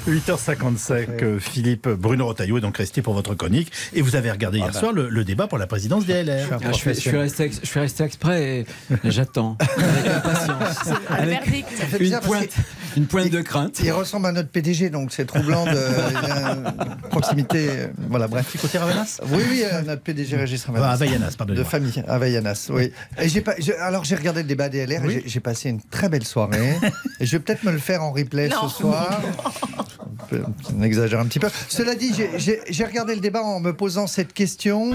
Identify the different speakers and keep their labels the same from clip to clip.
Speaker 1: 8h55, Philippe, Bruno Retailleau est donc resté pour votre chronique. Et vous avez regardé hier soir le débat pour la présidence des LR.
Speaker 2: Je suis resté exprès et j'attends avec impatience. Avec une pointe de crainte.
Speaker 3: Il ressemble à notre PDG, donc c'est troublant de proximité. Voilà, bref.
Speaker 1: Petit côté Ravanas.
Speaker 3: Oui, notre PDG Régis Ravanas.
Speaker 1: Availlanas, pardonnez-moi.
Speaker 3: De famille, Availlanas, oui. Et alors j'ai regardé le débat des LR et j'ai passé une très belle soirée. Et je vais peut-être me le faire en replay ce soir. On exagère un petit peu. Cela dit, j'ai regardé le débat en me posant cette question.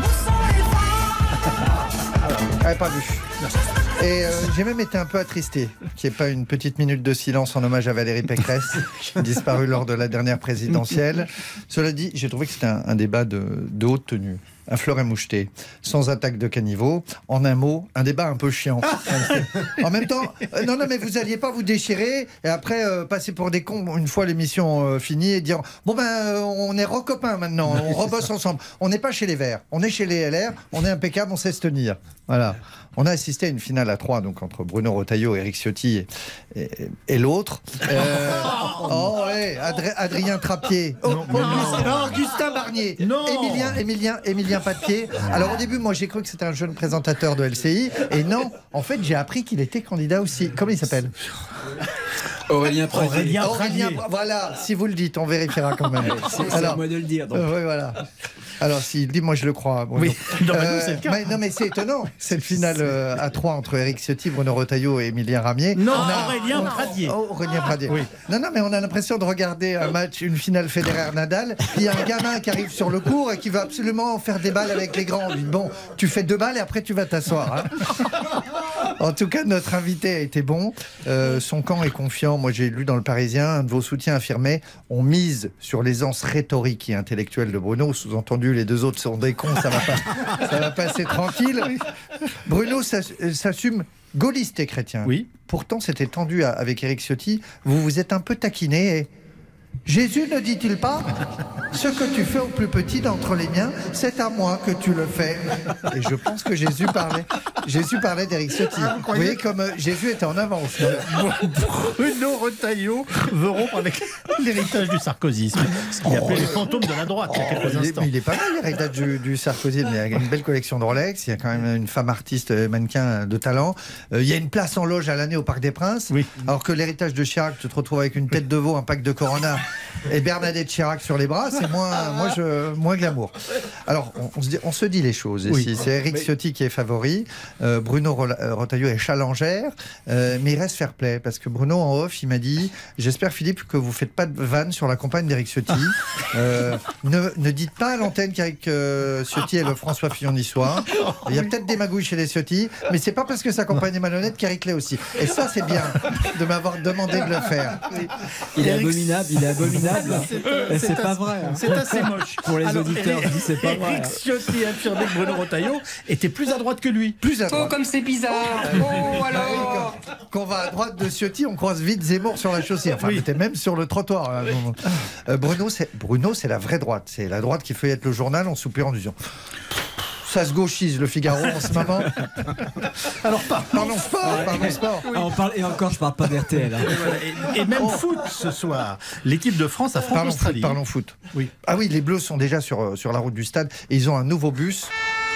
Speaker 3: Pas vu. Et j'ai même été un peu attristé qu'il n'y ait pas une petite minute de silence en hommage à Valérie Pécresse, disparue lors de la dernière présidentielle. Cela dit, j'ai trouvé que c'était un débat de haute tenue, à fleur et moucheté, sans attaque de caniveau. En un mot, un débat un peu chiant. En même temps, non, mais vous n'alliez pas vous déchirer et après passer pour des cons une fois l'émission finie et dire bon on est recopains maintenant, on rebosse ensemble. On n'est pas chez les Verts, on est chez les LR, on est impeccable, on sait se tenir. Voilà. On a assisté à une finale à 3 donc entre Bruno Retailleau, Éric Ciotti et l'autre. Adrien Trappier. Augustin Barnier. Emilien Papier. Alors au début, moi j'ai cru que c'était un jeune présentateur de LCI. Et non, en fait, j'ai appris qu'il était candidat aussi. Comment il s'appelle ?
Speaker 2: Aurélien Pradier.
Speaker 3: Voilà, si vous le dites, on vérifiera quand même.
Speaker 2: C'est à moi de le dire. Donc.
Speaker 3: Oui, voilà. Alors, s'il dit, moi je le crois. Bruno.
Speaker 1: Oui, c'est le cas.
Speaker 3: Non, mais c'est étonnant. Cette finale à 3 entre Éric Ciotti, Bruno Retailleau et Emilien Ramier.
Speaker 1: Non, Aurélien Pradier.
Speaker 3: Aurélien Pradier. Oui. Non, mais on a l'impression de regarder un match, une finale Federer-Nadal. Il y a un gamin qui arrive sur le court et qui veut absolument faire des balles avec les grands. Lui, bon, tu fais 2 balles et après tu vas t'asseoir. En tout cas, notre invité a été bon. Son camp est confiant. Moi, j'ai lu dans Le Parisien, un de vos soutiens affirmait on mise sur l'aisance rhétorique et intellectuelle de Bruno. Sous-entendu, les 2 autres sont des cons, ça va passer tranquille. Bruno s'assume gaulliste et chrétien.
Speaker 1: Oui.
Speaker 3: Pourtant, c'était tendu avec Éric Ciotti. Vous vous êtes un peu taquiné et... Jésus ne dit-il pas ce que tu fais au plus petit d'entre les miens, c'est à moi que tu le fais. Et je pense que Jésus parlait d'Éric Ciotti. Vous voyez comme Jésus était en avance.
Speaker 1: Bruno Retailleau veut rompre avec l'héritage du sarkozysme, ce qu'il appelait les fantômes de la droite il y a quelques instants.
Speaker 3: Il est pas mal l'héritage du sarkozysme. Il y a une belle collection de Rolex, il y a quand même une femme artiste mannequin de talent. Il y a une place en loge à l'année au Parc des Princes. Oui. Alors que l'héritage de Chirac, tu te retrouves avec une tête de veau, un pack de Corona et Bernadette Chirac sur les bras, c'est moins glamour. Alors, on se dit les choses ici. Oui. C'est Éric Ciotti qui est favori, Bruno Retailleau est challengère, mais il reste fair play, parce que Bruno, en off, il m'a dit « J'espère, Philippe, que vous ne faites pas de vanne sur la campagne d'Éric Ciotti. Ne dites pas à l'antenne qu'Éric Ciotti est le François Fillon niçois. Il y a peut-être des magouilles chez les Ciotti, mais c'est pas parce que sa campagne est malhonnête qu'Éric l'est aussi. Et ça, c'est bien de m'avoir demandé de le faire. »
Speaker 2: Il est abominable. C'est pas vrai.
Speaker 1: C'est assez moche.
Speaker 2: Pour les auditeurs, je dis c'est pas vrai.
Speaker 1: Éric Ciotti affirmait que Bruno Retailleau était plus à droite que lui.
Speaker 3: Plus à droite.
Speaker 4: Oh, comme c'est bizarre. Oh, alors.
Speaker 3: Quand on va à droite de Ciotti, on croise vite Zemmour sur la chaussée. Enfin, il était même sur le trottoir. Bruno, c'est la vraie droite. C'est la droite qui feuillette le journal en soupirant en disant... Ça se gauchise le Figaro en ce moment. Alors parlons sport.
Speaker 2: Et encore, je parle pas d'RTL. Hein.
Speaker 1: Et même foot ce soir. L'équipe de France affronte l'Australie.
Speaker 3: Parlons foot.
Speaker 1: Oui.
Speaker 3: Ah oui, les Bleus sont déjà sur la route du stade et ils ont un nouveau bus.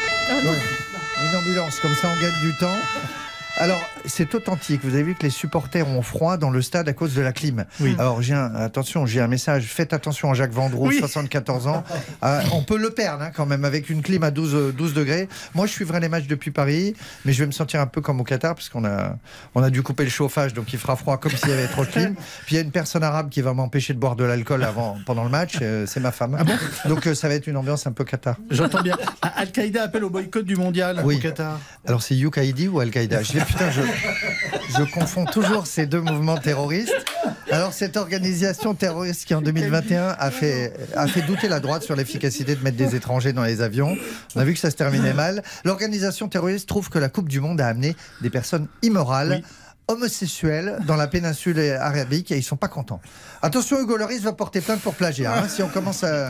Speaker 3: Une ambulance, comme ça on gagne du temps. Alors, c'est authentique. Vous avez vu que les supporters ont froid dans le stade à cause de la clim. Oui. Alors, j'ai un message. Faites attention à Jacques Vendroux, 74 ans. On peut le perdre quand même avec une clim à 12 degrés. Moi, je suivrai les matchs depuis Paris, mais je vais me sentir un peu comme au Qatar parce qu'on a dû couper le chauffage, donc il fera froid comme s'il y avait trop de clim. Puis il y a une personne arabe qui va m'empêcher de boire de l'alcool pendant le match. C'est ma femme. Ah bon, donc ça va être une ambiance un peu Qatar.
Speaker 1: J'entends bien. Al-Qaïda appelle au boycott du mondial au Qatar.
Speaker 3: Alors, c'est Yukaidi ou Al-Qaïda? Putain, je confonds toujours ces 2 mouvements terroristes. Alors, cette organisation terroriste qui, en 2021, a fait douter la droite sur l'efficacité de mettre des étrangers dans les avions. On a vu que ça se terminait mal. L'organisation terroriste trouve que la Coupe du Monde a amené des personnes immorales, homosexuels dans la péninsule arabique et ils sont pas contents. Attention, Hugo Lloris va porter plainte pour plagiat si on commence à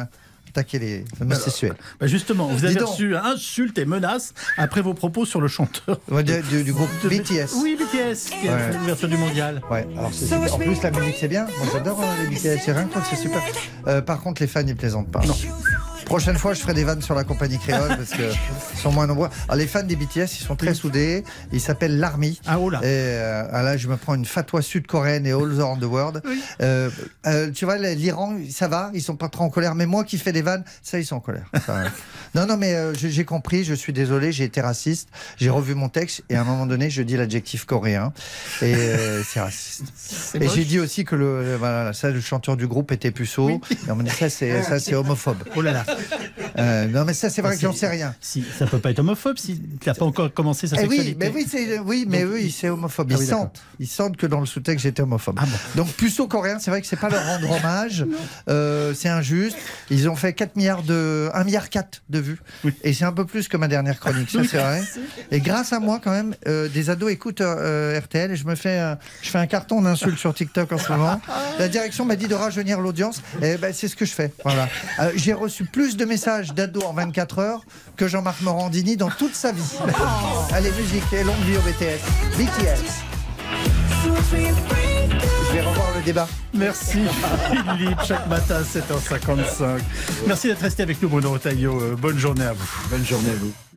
Speaker 3: attaquer les homosexuels.
Speaker 1: Bah justement, vous avez reçu insultes et menaces après vos propos sur le chanteur
Speaker 3: du groupe BTS.
Speaker 1: Oui, BTS, qui a fait l'ouverture du mondial.
Speaker 3: Ouais, alors en plus la musique c'est bien. Moi j'adore les BTS, c'est rien que c'est super. Par contre les fans ils plaisantent pas. Non. Prochaine fois, je ferai des vannes sur la compagnie créole parce qu'ils sont moins nombreux. Alors, les fans des BTS, ils sont très soudés. Ils s'appellent l'Army.
Speaker 1: Ah, oh là.
Speaker 3: Et là, je me prends une fatwa sud-coréenne et all around the world. Oui. Tu vois, l'Iran, ça va, ils sont pas trop en colère. Mais moi qui fais des vannes, ça, ils sont en colère. Ça, non, mais j'ai compris, je suis désolé, j'ai été raciste. J'ai revu mon texte et à un moment donné, je dis l'adjectif coréen. Et c'est raciste. Et j'ai dit aussi que le chanteur du groupe était puceau. Oui. Et on m'a dit ça, c'est homophobe.
Speaker 1: Oh là là.
Speaker 3: Non mais ça c'est vrai que j'en sais rien.
Speaker 1: Si, ça peut pas être homophobe si tu n'as pas encore commencé sa sexualité.
Speaker 3: Oui, c'est homophobe. Ils sentent que dans le sous-texte j'étais homophobe. Ah bon. Donc puceau coréen, c'est vrai que c'est pas leur rendre hommage. C'est injuste. Ils ont fait 1,4 milliard de vues. Oui. Et c'est un peu plus que ma dernière chronique, ça c'est vrai. Et grâce à moi quand même, des ados écoutent RTL et je fais un carton d'insultes sur TikTok en ce moment. La direction m'a dit de rajeunir l'audience. Et c'est ce que je fais. Voilà. J'ai reçu plus de messages d'ados en 24 heures que Jean-Marc Morandini dans toute sa vie. Allez, musique et longue vie au BTS. Je vais revoir le débat.
Speaker 1: Merci Philippe, chaque matin à 7h55. Merci d'être resté avec nous Bruno Retailleau. Bonne journée à vous.
Speaker 2: Bonne journée à vous.